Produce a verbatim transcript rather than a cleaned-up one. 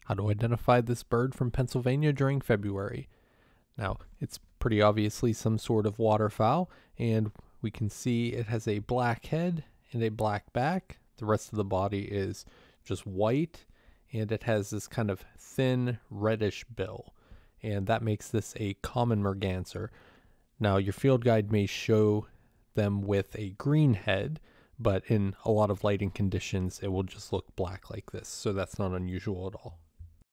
How to identify this bird from Pennsylvania during February. Now, it's pretty obviously some sort of waterfowl, and we can see it has a black head and a black back. The rest of the body is just white, and it has this kind of thin reddish bill, and that makes this a common merganser. Now, your field guide may show them with a green head, but in a lot of lighting conditions, it will just look black like this, so that's not unusual at all.